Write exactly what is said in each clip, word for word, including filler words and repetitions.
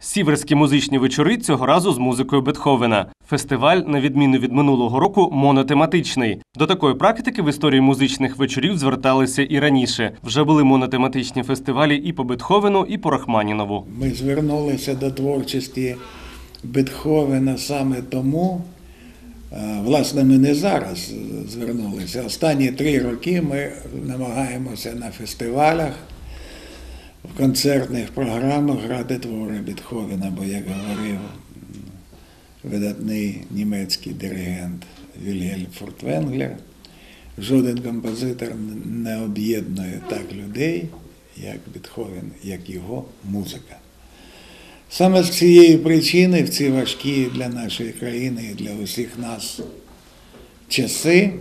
Сіверські музичні вечори цього разу з музикою Бетховена. Фестиваль, на відміну від минулого року, монотематичний. До такої практики в історії музичних вечорів зверталися і раніше. Вже були монотематичні фестивалі і по Бетховену, і по Рахманінову. Ми звернулися до творчості Бетховена саме тому, власне, ми не зараз звернулися. Останні три роки ми намагаємося на фестивалях, в концертних програмах грати твори Бетховена, бо, як говорив видатний німецький диригент Вільгельм Фуртвенглер, жоден композитор не об'єднує так людей, як Бетховен, як його музика. Саме з цієї причини в ці важкі для нашої країни і для усіх нас часи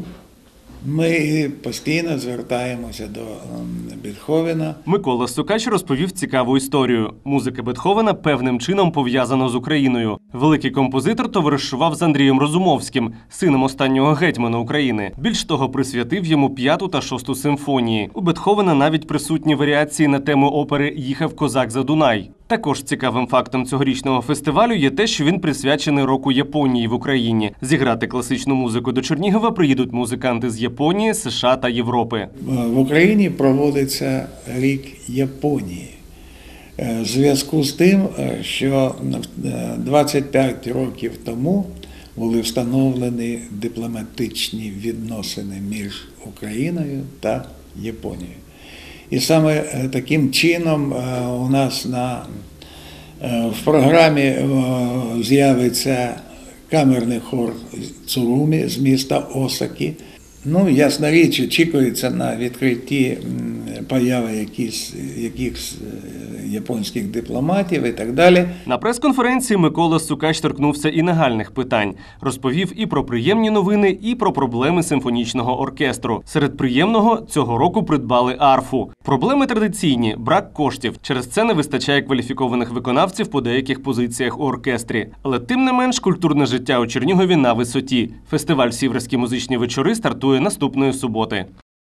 ми постійно звертаємося до Бетховена. Микола Сукач розповів цікаву історію. Музика Бетховена певним чином пов'язана з Україною. Великий композитор товаришував з Андрієм Розумовським, сином останнього гетьмана України. Більш того, присвятив йому п'яту та шосту симфонії. У Бетховена навіть присутні варіації на тему опери «Їхав козак за Дунай». Також цікавим фактом цьогорічного фестивалю є те, що він присвячений року Японії в Україні. Зіграти класичну музику до Чернігова приїдуть музиканти з Японії, США та Європи. В Україні проводиться рік Японії. В зв'язку з тим, що двадцять п'ять років тому були встановлені дипломатичні відносини між Україною та Японією. І саме таким чином у нас на, в програмі з'явиться камерний хор Цурумі з міста Осаки. Ну, ясна річ, очікується на відкритті появи якихось, якихось японських дипломатів і так далі. На прес-конференції Микола Сукач торкнувся і нагальних питань. Розповів і про приємні новини, і про проблеми симфонічного оркестру. Серед приємного цього року придбали арфу. Проблеми традиційні – брак коштів. Через це не вистачає кваліфікованих виконавців по деяких позиціях у оркестрі. Але тим не менш, культурне життя у Чернігові на висоті. Фестиваль «Сіверські музичні вечори» стартує наступної суботи.